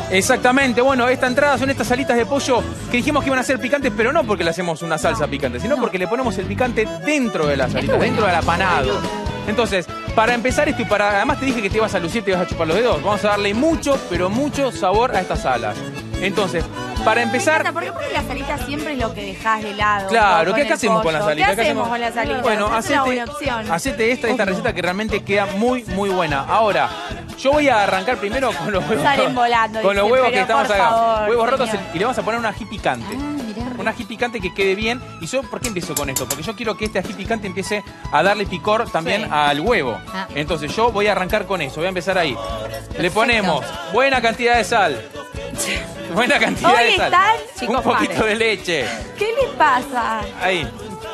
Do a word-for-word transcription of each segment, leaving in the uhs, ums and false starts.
Exactamente, bueno, esta entrada son estas alitas de pollo que dijimos que iban a ser picantes, pero no porque le hacemos una salsa no, picante, sino no. porque le ponemos el picante dentro de las alitas, dentro del apanado. Entonces, para empezar esto y para... Además te dije que te ibas a lucir, te ibas a chupar los dedos. Vamos a darle mucho, pero mucho sabor a estas alas. Entonces, para empezar... ¿Por qué porque las alitas siempre es lo que dejás de lado? Claro, ¿qué, ¿qué hacemos con las alitas? ¿Qué hacemos con las alitas? Bueno, hacete, hacete esta, esta receta que realmente queda muy, muy buena. Ahora, yo voy a arrancar primero con los huevos. Salen volando, con los huevos que estamos acá. Favor, huevos señor. rotos y le vamos a poner un ají picante. Ah, un ají picante que quede bien. ¿Y yo por qué empiezo con esto? Porque yo quiero que este ají picante empiece a darle picor también sí. al huevo. Ah. Entonces yo voy a arrancar con eso. Voy a empezar ahí. Perfecto. Le ponemos buena cantidad de sal. Buena cantidad Hoy de sal. Están, un chicos, poquito pare. de leche. ¿Qué les pasa? Ahí.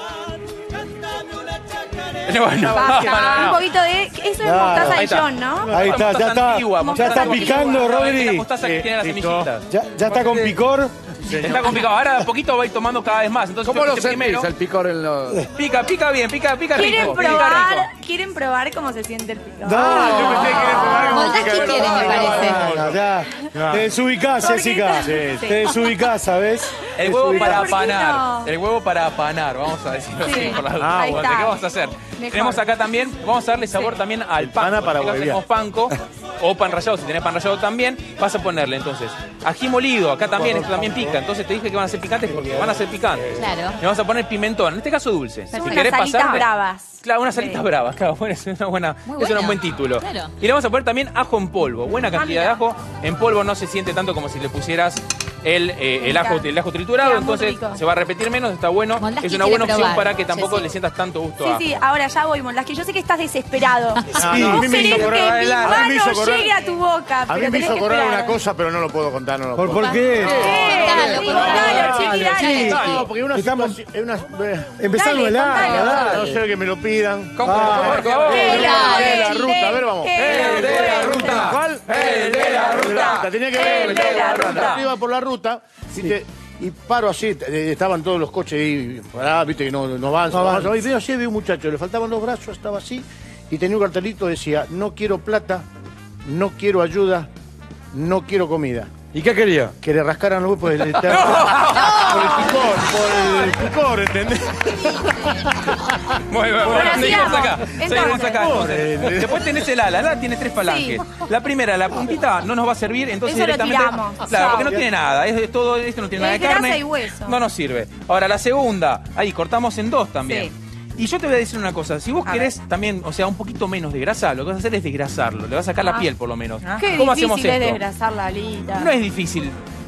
Bueno, Basta, no, no, no. Un poquito de... Eso es claro. mostaza de John, ¿no? Ahí está, ya está, antigua, ya está picando, Rodri. La mostaza que tiene las semillitas. Ya, ya está con picor. Está complicado. Ahora de a poquito va a ir tomando cada vez más. Entonces, ¿cómo lo sentís primero, el picor en los...? Pica, pica bien, pica, pica rico. ¿Quieren pica probar, rico. ¿Quieren probar cómo se siente el picor? No, ah, yo pensé que querían probar cómo Moldavski pica. quiere, me parece. No, ya. Te desubicás, Jessica. Sí, sí. Te desubicás, ¿sabes? El huevo para ¿Por qué apanar. no? El huevo para apanar, vamos a decirlo Sí. así. Por las Ah, dudas. ¿Qué vamos a hacer? Mejor. Tenemos acá también, vamos a darle sabor sí. también al pan. Pana para huevear. Tenemos panco o pan rallado, si tenés pan rallado también, vas a ponerle entonces ají molido, acá también, esto también pica. Entonces te dije que van a ser picantes porque van a ser picantes. Claro. Le vamos a poner pimentón, en este caso dulce. Son si unas querés alitas pasarle, bravas. Claro, unas Sí. alitas bravas, claro, bueno, es una buena, Muy es un bueno. buen título. Claro. Y le vamos a poner también ajo en polvo, buena cantidad Ah, de ajo. En polvo no se siente tanto como si le pusieras el, eh, el, ajo, el ajo triturado, Queda muy entonces rico. se va a repetir menos, está bueno. Moldavski Es una buena quiere opción probar. para que tampoco Sí, sí. le sientas tanto gusto Sí, a... sí, ahora ya voy, Moldavski. Yo sé que estás desesperado. Ah, no, a mí No me querés hizo que correr mi adelante. A mí me hizo mano correr- llegue a tu boca, A pero mí me tenés hizo que correr esperar. una cosa, pero no lo puedo contar, no lo ¿Por, puedo ¿Por qué? Eh, Contalo, sí, contalo. dale, chiqui, dale. Sí. No, porque es una Estamos- situación... es una- Empezando el Dale, año, contalo. dale. No sé que me lo pidan. ¿Cómo? Ah, Por favor. Eh, El de la ruta, a ver, vamos. El de la ruta. ¿Cuál? El de la ruta. Tenía que ver El de la ruta. Iba por la ruta, ¿viste? Y paro así, eh, estaban todos los coches ahí, pará, viste que no, no avanzan. No No avanzan. avanzan. Y veo así, vi un muchacho, le faltaban los brazos, estaba así, y tenía un cartelito que decía, no quiero plata, no quiero ayuda, no quiero comida. ¿Y qué quería? Que le rascaran los huevos por el, por el picor, por el picor, ¿entendés? Muy bien, Bueno, bueno, seguimos sigamos. acá. Entonces. Seguimos acá. Entonces, Pobre. después tenés el ala. El ala tiene tres falanges. Sí. La primera, la puntita, no nos va a servir, entonces Eso lo directamente. tiramos. Claro, Chao. porque no tiene nada. Es, es todo, esto no tiene nada Es de carne. grasa y hueso. No nos sirve. Ahora, la segunda, ahí cortamos en dos también. Sí. Y yo te voy a decir una cosa, si vos A querés también, o sea, un poquito menos de grasa, lo que vas a hacer es desgrasarlo, le vas a sacar la Ah. piel por lo menos. Qué ¿Cómo difícil hacemos es esto? desgrasar la alita. No es difícil.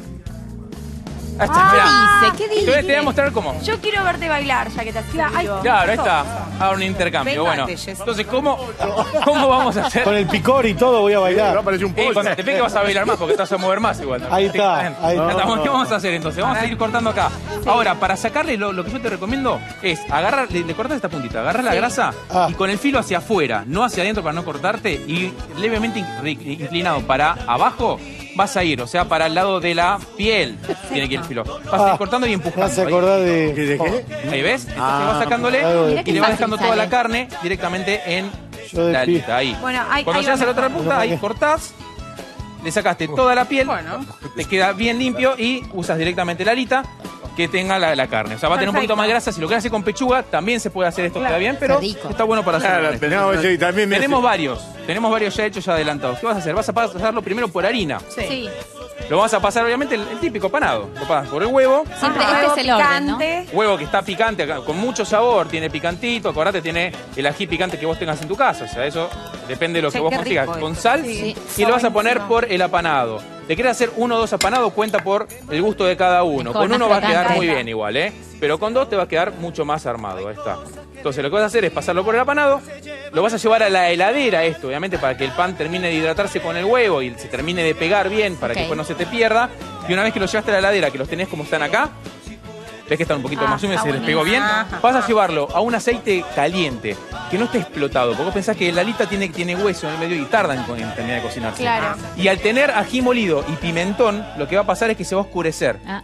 Ahí está, Ah, mirá. dice? ¿Qué Te voy, te dice? voy a mostrar cómo. Yo quiero verte bailar, ya que te has sentido. Claro, ahí está. Ahora un intercambio. Bueno, entonces, ¿cómo, ¿cómo vamos a hacer? Con el picor y todo voy a Va a bailar. aparecer un Y pollo. cuando te pegue vas a bailar más porque te vas a mover más igual. Ahí está, ahí Ya está. estamos. ¿Qué vamos a hacer entonces? Vamos a seguir cortando acá. Ahora, para sacarle, lo, lo que yo te recomiendo es agarrar, le, le cortas esta puntita, agarrar la Sí. grasa Ah. y con el filo hacia afuera, no hacia adentro para no cortarte, y levemente in- inclinado para abajo, vas a ir, o sea, para el lado de la piel tiene que ir el filo. Vas a ir Ah, cortando y Me empujando. hace Ahí. acordar de... ¿De qué? Ahí ves, entonces Ah, vas sacándole algo de- Mirá y qué le vas fácil dejando toda sale. la carne directamente en Yo de la pi- alita, ahí. Bueno, ahí- Cuando ahí llegas va a la otra mejor. punta, ahí cortás, le sacaste toda la piel, te queda bien limpio y usas directamente la alita que tenga la, la carne. O sea, va a tener un Perfecto. poquito más de grasa. Si lo quieres hacer con pechuga, también se puede hacer esto, queda bien, pero Qué rico. está bueno para hacerlo. Claro, tenemos, sí, también me Tenemos hace- varios, tenemos varios ya hechos, ya adelantados. ¿Qué vas a hacer? Vas a pasarlo primero por harina. Sí. Lo vas a pasar, obviamente, el, el típico panado. Lo pasas por el huevo. Siempre Ajá. este es el orden, ¿no? Picante. Huevo que está picante, acá, con mucho sabor, tiene picantito, acordate, tiene el ají picante que vos tengas en tu casa. O sea, eso depende de lo Che, que vos qué consigas. rico Con esto. sal Sí. y lo vas a poner Buenísimo. por el apanado. ¿Te quieres hacer uno o dos apanados? Cuenta por el gusto de cada uno. Mejor, Con uno más va a quedar crocante. muy bien igual, ¿eh? Pero con dos te va a quedar mucho más armado. Ahí está. Entonces lo que vas a hacer es pasarlo por el apanado, lo vas a llevar a la heladera esto, obviamente, para que el pan termine de hidratarse con el huevo y se termine de pegar bien, para Ok. que después no se te pierda. Y una vez que lo llevaste a la heladera, que los tenés como están acá, ves que están un poquito Ah, más húmedos, está se les pegó bien, buenísimo. vas a llevarlo a un aceite caliente, que no esté explotado, porque vos pensás que la alita tiene, tiene hueso en el medio y tarda en, co- en terminar de cocinarse. Claro. Y al tener ají molido y pimentón, lo que va a pasar es que se va a oscurecer. Ah.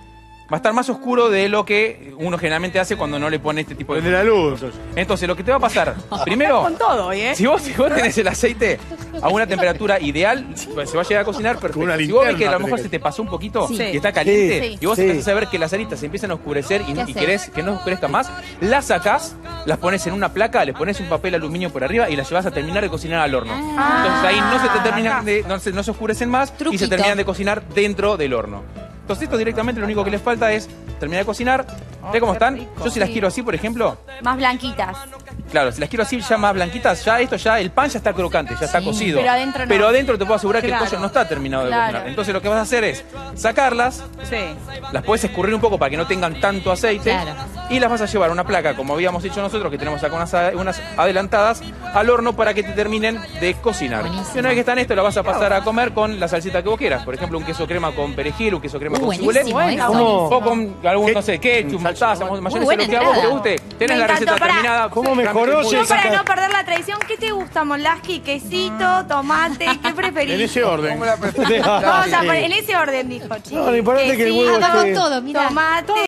va a estar más oscuro de lo que uno generalmente hace cuando no le pone este tipo de... Prende la luz. entonces. Entonces, lo que te va a pasar, primero, Con todo hoy, ¿eh? si vos, si vos tenés el aceite a una temperatura ideal, pues se va a llegar a cocinar perfecto. Una Si vos ves que a linterna lo mejor tenés se te pasó un poquito Sí. y está caliente, Sí. y vos Sí. empezás a ver que las alitas se empiezan a oscurecer y, ¿Qué y haces? querés que no oscurezca más, las sacás, las pones en una placa, les pones un papel aluminio por arriba y las llevas a terminar de cocinar al horno. Ah. Entonces ahí no se te terminan acá. de, no se, no se oscurecen más y Truquito. se terminan de cocinar dentro del horno. Entonces esto directamente lo único que les falta es terminar de cocinar. ¿Ve cómo qué están? rico. Yo si las Sí. quiero así, por ejemplo, Más blanquitas. claro, si las quiero así ya más blanquitas, ya esto ya, el pan ya está crocante, ya está Sí. cocido. Pero adentro no. Pero adentro te puedo asegurar que Claro. el pollo no está terminado de Claro. cocinar. Entonces lo que vas a hacer es sacarlas, Sí. las puedes escurrir un poco para que no tengan tanto aceite. Claro. Y las vas a llevar a una placa, como habíamos hecho nosotros, que tenemos acá unas, a- unas adelantadas, al horno para que te terminen de cocinar. Buenísimo. Y una vez que están esto, la vas a pasar a comer con la salsita que vos quieras. Por ejemplo, un queso crema con perejil, un queso crema Uh, con buenísimo, cibulet. eso, ¿Cómo? O con algún, ¿Qué? no sé, ketchup, Salsa mostaza, tomate. mayonesa, buena lo que a vos te entrada. guste. Tenés Me la encantó, receta pará. terminada. ¿Cómo mejoró? Realmente Yo muy para saca- no perder la tradición, ¿qué te gusta, Molaski? ¿Quesito, tomate? ¿Qué preferís? En ese orden. Vamos a poner en ese orden, dijo, chicos. No, lo importante es que el huevo Ah, va con esté- todo, mira. Tomate.